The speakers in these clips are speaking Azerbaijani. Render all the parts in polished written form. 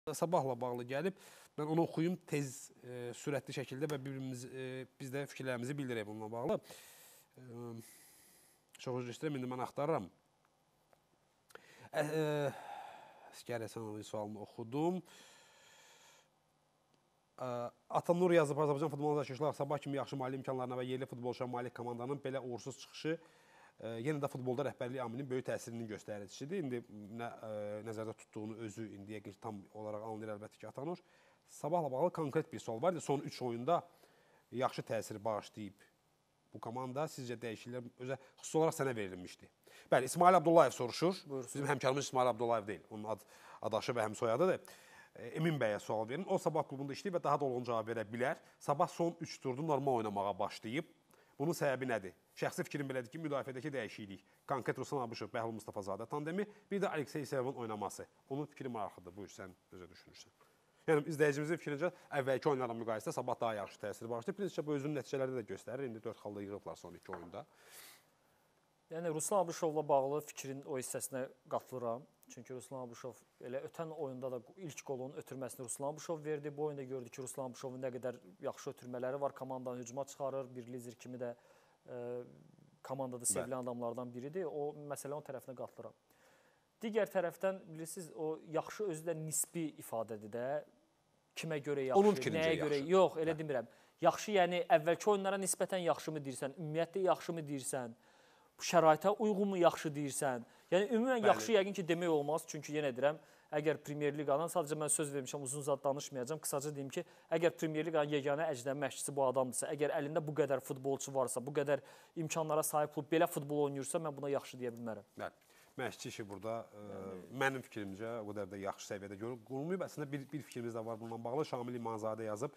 Sabahla bağlı gəlib. Mən onu oxuyum tez, sürətli şəkildə və biz də fikirlərimizi bildirək bununla bağlı. Çox üzr istəyirəm, indi mən axtarıram. Əskər Həsənovun sualını oxudum. Atanur yazıb, Azərbaycan futbol azarkeşlər sabah kimi yaxşı mali imkanlarına və yerli futbolçuya malik komandanın belə uğursuz çıxışı yenə də futbolda rəhbərlik amilinin böyük təsirinin göstəricisidir. İndi nəzərdə tutduğunu özü indiyə tam olaraq anlayır əlbəttə ki, Atanur. Sabahla bağlı konkret bir sual var. Son 3 oyunda yaxşı təsir bağışlayıb bu komanda. Sizcə dəyişikliklər özə xüsusi olaraq sənə verilmişdi. Bəli, İsmail Abdullayev soruşur. Bizim həmkarımız İsmail Abdullayev deyil. Onun adaşı və həmsoyadıdır. Emin bəyə sual verin. O Sabah klubunda işləyib və daha dolğun cavab verə bilər. Sabah son 3 turda normal oynamağa başlayıb. Bunun səbəbi nədir? Şəxsi fikrim belədir ki, müdafiədəki dəyişiklik. Konkret Ruslan Abışov, Bəhlul Mustafazadə tandemi, bir də Aleksey Sevovun oynaması. Onun fikri maraqlıdır. Buyur, sən özə düşünürsən. Yəni, izləyicimizin fikrincə əvvəlki oyunlarla müqayisədə Sabah daha yaxşı təsir bağışlayıb. Birinci bu özünün nəticələri də göstərir. İndi 4 xalla yığıblar son 2 oyunda. Yəni, Ruslan Abışovla bağlı fikrin o hissəsinə qatılıram. Çünki Ruslan Abışov elə ötən oyunda da ilk qolunun ötürməsini Ruslan Abışov verdi. Bu oyunda gördük ki, Ruslan Abışovun nə qədər yaxşı ötürmələri var. Komandanı hücuma çıxarır. Bir lider kimi də komandada sevilən adamlardan biridir. O məsələ o tərəfinə qatılıram. Digər tərəfdən, bilirsiniz, o yaxşı özü də nisbi ifadədir də. Kimə görə yaxşı, nəyə görə? Yox, elə demirəm. Yaxşı, yəni əvvəlki oyunlara nisbətən yaxşı mı deyirsən, ümumiyyətlə yaxşı mı deyirsən, bu şəraitə uyğun mu yaxşı deyirsən? Yəni, ümumən yaxşı yəqin ki, demək olmaz. Çünki yenə deyirəm, əgər Premyer Liqadan, sadəcə mən söz vermişəm, uzun zad danışmayacağım. Qısaca deyim ki, əgər Premyer Liqanın yeganə əcnəbi məşqçisi bu adamdırsa, əgər əlində bu qədər futbolçu varsa, bu qədər imkanlara sahib klub belə futbol oynayırsa, mən buna yaxşı deyə bilmərəm. Bəli. Məşqçi işi burada mənim fikrimcə o qədər də yaxşı səviyyədə qurulmayıb. Əslində bir fikrimiz də var bununla bağlı. Şamil İmanzadə yazıb.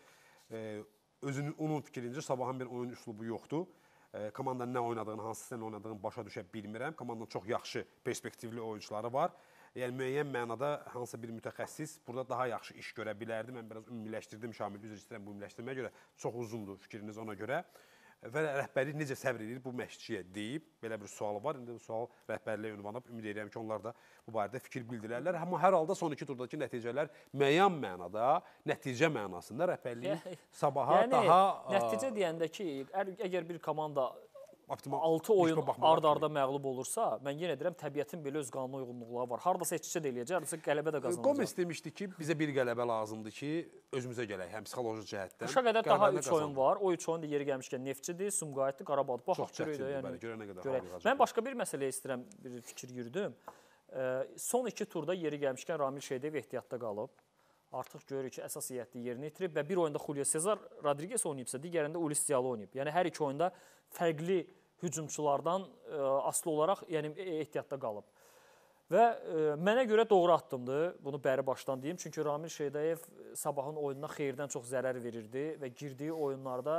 Onun fikrincə Sabahın bir oyun üslubu yoxdur. Komandanın nə oynadığını, hansı sistemlə oynadığını başa düşə bilmirəm. Komandanın çox yaxşı perspektivli oyuncuları var. Yəni müəyyən mənada hansısa bir mütəxəssis burada daha yaxşı iş görə bilərdi. Mən biraz ümumiləşdirdim Şamil, üzr istəyirəm bu ümumiləşdirməyə görə. Çox uzundur fikriniz ona görə. Və rəhbərlik necə səbr edir bu məşqçiyə deyib, belə bir sualı var. İndi bu sual rəhbərliyə ünvanıb, ümid edirəm ki, onlar da bu barədə fikir bildirərlər. Amma hər halda son 2 turdakı nəticələr müəyyən mənada, nəticə mənasında rəhbərliyi Sabaha daha... Nəticə deyəndə ki, əgər bir komanda 6 oyun ard-arda məğlub olursa, mən yenə deyirəm, təbiətin belə öz qanuna uyğunluqları var. Haradasa heç də eləyəcək, haradasa qələbə də qazanacaq. Gomes demişdi ki, bizə bir qələbə lazımdır ki, özümüzə gələk, həm psixoloji cəhətdən. Qışa qədər daha 3 oyun var. O 3 oyun da yeri gəlmişkən Neftçidir, Sumqayıtdır, Qarabağdır. Çox çətindir, görənə qədər hal yığacaq. Mən başqa bir məsələyə istəyirəm, bir fikir yürüdüm. Son 2 turda yeri gəlmişkən Ramil Şeydev ehtiyatda qalıb. Artıq görürük ki, əsas heyətli yerini itirib və bir oyunda Julio Cesar Rodriguez oynayıbsa, digərində Ulis Diallo oynayıb. Yəni, hər 2 oyunda fərqli hücumçulardan asılı olaraq ehtiyatda qalıb. Və mənə görə doğru addımdır, bunu bəri başdan deyim. Çünki Ramil Şeydev Sabahın oyununa xeyirdən çox zərər verirdi və girdiyi oyunlarda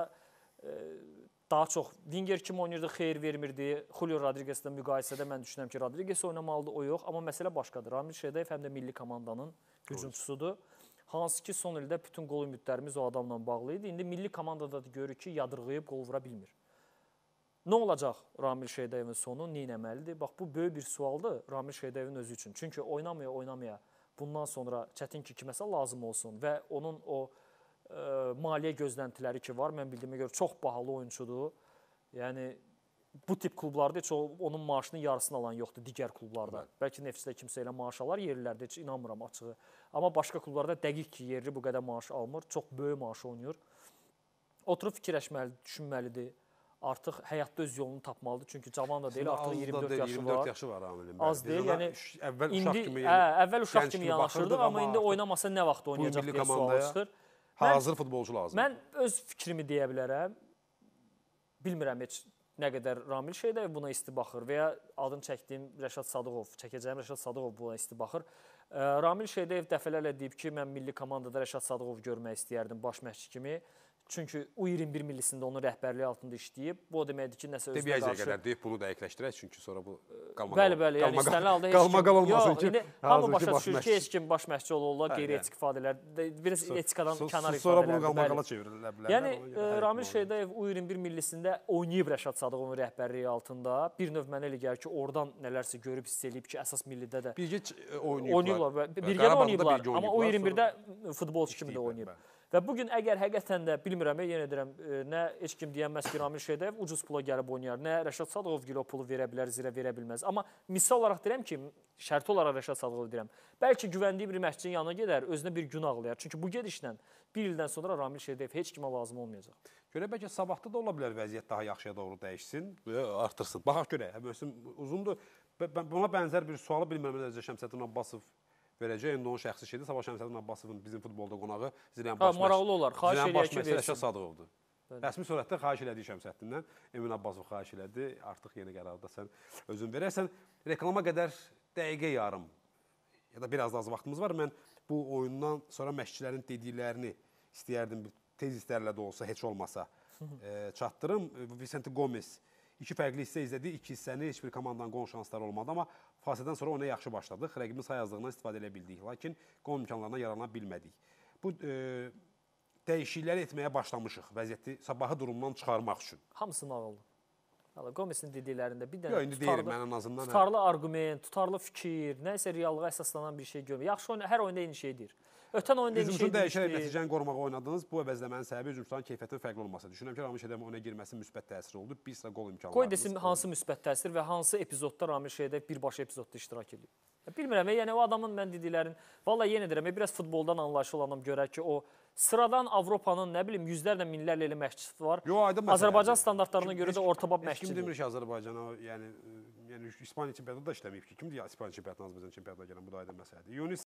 daha çox Winger kimi oynayırdı, xeyir vermirdi. Julio Rodriguez'lə müqayisədə mən düşünürəm ki, Rodriguez oynamalıdır, o yox. Amma məsələ başqadır. Ramil Şeydev həm də milli komandanın hücumçusudur. Hansı ki, son ildə bütün qol ümidlərimiz o adamla bağlı idi. İndi milli komandada da görürük ki, yadırğıyıb qol vura bilmir. Nə olacaq Ramil Şeydevin sonu, nə etməlidir? Bax, bu böyük bir sualdır Ramil Şeydevin özü üçün. Çünki oynamaya bundan sonra çətin ki, kiməsə lazım olsun və onun o maliyyə gözləntiləri ki var, mən bildiyimə görə çox bahalı oyunçudur. Yəni, bu tip klublarda heç onun maaşının yarısını alan yoxdur digər klublarda. Bəlkə Neftçidə kimsə elə maaş alar, yerlərdə heç inanmıram açığı. Amma başqa klublarda dəqiq ki, yerli bu qədər maaş almır, çox böyük maaş oynayır. Oturub fikirləşməlidir, düşünməlidir. Artıq həyatda öz yolunu tapmalıdır. Çünki cavan da deyil, artıq 24 yaşı var. 24 yaşı var Ramilin. Az deyil, yəni əvvəl uşaq kimi yanaşırdıq, amma indi oynamasa nə vaxt oynayacaq deyə sual çıxır. Hazır futbolcu lazımdır. Mən öz fikrimi deyə bilərəm. Bilmirəm heç nə qədər Ramil Şeydev buna isti baxır və ya adını çəkdiyim Rəşad Sadıqov, çəkəcəyim Rəşad Sadıqov buna isti baxır. Ramil Şeydev dəfələrlə deyib ki, mən milli komandada Rəşad Sadıqov görmək istəyərdim baş məşqçi kimi. Çünki U21 millisində onun rəhbərliyi altında işləyib. Bu o deməkdir ki, nəsə özünə Deməyəcək qarşı... qədər deyib, bunu dəqiqləşdirək, çünki sonra bu Bəli, yəni istənilən halda heç kim... qalmaqal olmasın ki, hamı başa düşür ki, heç kim baş məşqçi olurlar, qeyri-etik ifadələr, biraz etikadan kənar ifadələr. Sonra bunu qalmaqala çevrilə bilər. Yəni, Ramil Şeydayev U21 millisində oynayıb Rəşad Sadıqovun rəhbərliyi altında. Bir növ mənə elə gəlir ki, oradan nələrsə görüb, hiss eləyib ki, əsas millidə də oynayıblar. Birgə də oynayıblar, amma U21-də futbolçu kimi də oynayıb. Və bugün əgər həqiqətən də bilmirəm, yenə deyirəm, nə heç kim deyənməz ki, Ramil Şeydayev ucuz pula gəlib oynayar, nə Rəşad Sadıqov o pulu verə bilər, zirə verə bilməz. Amma misal olaraq deyirəm ki, şərti olaraq Rəşad Sadıqov deyirəm, bəlkə güvəndiyi bir məşqçinin yanına gedər, özünə bir gün ağlayar. Çünki bu gedişlə bir ildən sonra Ramil Şeydayev heç kimə lazım olmayacaq. Görə bəlkə sabahda da ola bilər vəziyyət daha yaxşıya doğru dəyişsin və artırsın. Baxaq görək, mövsüm uzundur. Buna bənzər bir sualı bilmirəm, necə Şəmsəddin Abbasov verəcək. İndi onun şəxsi şeydir. Sabah Şəmsəddin Abbasovun bizim futbolda qonağı Zirənin baş məşqçisi Rəşad Sadıqovdur. Rəsmi surətdə xahiş elədik Şəmsəddindən. Emin Abbasov xahiş elədi. Artıq yeni qərarda sən özün verərsən. Reklama qədər dəqiqə yarım ya da biraz da az vaxtımız var. Mən bu oyundan sonra məşqçilərin dediklərini istəyərdim, tez istərlə də olsa, heç olmasa çatdırım. Vicente Gomes 2 fərqli hissə izlədi. 2 hissəni heç bir komandanın qol şansları olmadı, amma fasilədən sonra ona yaxşı başladıq. Rəqibin say azlığından istifadə edə bildik, lakin qol imkanlarına yarana bilmədik. Bu dəyişiklikləri etməyə başlamışıq vəziyyəti sabahı durumdan çıxarmaq üçün. Hamısı nağıldır. Gomesin dediklərində bir dənə tutarlı arqument, tutarlı fikir, nəsə reallığa əsaslanan bir şey görmür. Yaxşı oyun, hər oyunda eyni şey deyir. Ötən oyunda eyni şey deyir. Hücumçunun nəticəni qorumağa oynadınız. Bu əvəzləmənin səbəbi hücumçuların keyfiyyətinin fərqli olması. Düşünürəm ki, Ramil Şeydayev ona girməsi müsbət təsir oldu. Bir sıra qol imkanları. Qoy desin hansı müsbət təsir və hansı epizodda Ramil Şeydayev birbaşa epizodda iştirak edir. Bilmirəm, yəni o adamın mən dediklərin, vallahi yenə deyirəm, biraz futboldan anlayışı olan adam görər ki, o sıradan Avropanın, nə bilim, yüzlərlə, minlərlə elə məşqçisi var. Azərbaycan standartlarına görə də ortabab məşqçidir. Kim demir ki, Azərbaycana, yəni İspaniya çempionatında da işləməyib ki, kimdir İspaniya çempionatına, Azərbaycan çempionatına gələn, bu da aydın məsələdir.